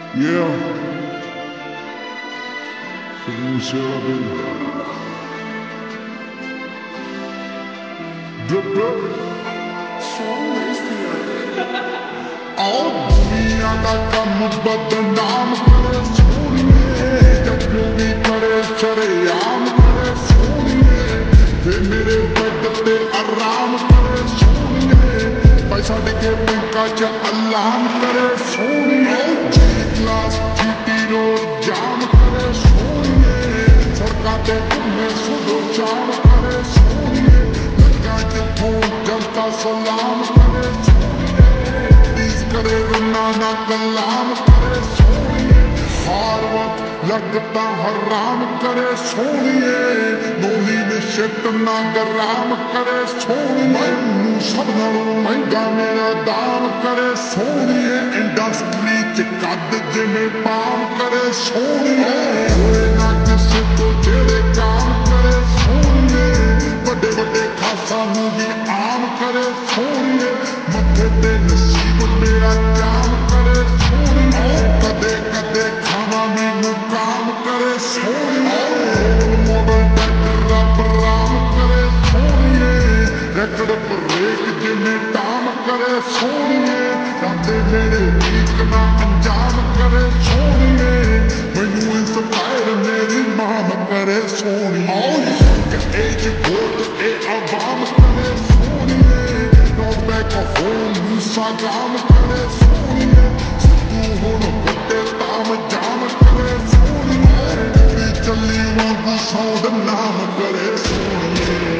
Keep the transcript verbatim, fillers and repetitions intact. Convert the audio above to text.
Yeah. Sidhu Moosewala, baby. Drip, drip. All दुनिया का कम बदनाम करे सोनिए, जब जो भी करे शरेआम करे सोनिए, वे मेरे बेड पे आराम करे सोनिए, पैसा देके बैंका च अलार्म करे सोनिए, जी क्लास जीटी रोड जाम करे सोनिए, सड़का ते घूमे सुबह शाम करे सोनिए, लगा जिथों जनता सलाम करे सोनिए, करे रुनाना कलाम करे सोनिए, हर वक्त लगता हराम करे सोनिए, नोली में शिकना गराम करे सोनिए, मैनू सब नालों महंगा मेरा दाम करे सोनिए, इंडस्ट्री च कद जिमें पाम करे सोनिए, होए ना किसे तो जेड़े काम करे सोनिए, बड़े बड़े खासा नूं भी आम करे सोनिए, मथे ते नसीब मेरा जाम करे सोनिए, कदे कदे खाना मैनू काम करे सोनिए, रोल मॉडल डॉक्टर रब राम करे सोनिए, रैकड़ ब्रेक जिमें टाम करे सोनिए, राते मेरे वीक ना अंजाम करे सोनिए, मैनू इंस्पायर मेरी माम करे सोनिए, एज वोट ए आवाम करे सोनिए, नॉट बैक होम सागाम करे सोनिए, सिद्धू हुण बड़े ताम जाम करे सोनिए, चली वांगू सौंद नाम करे सोनिए।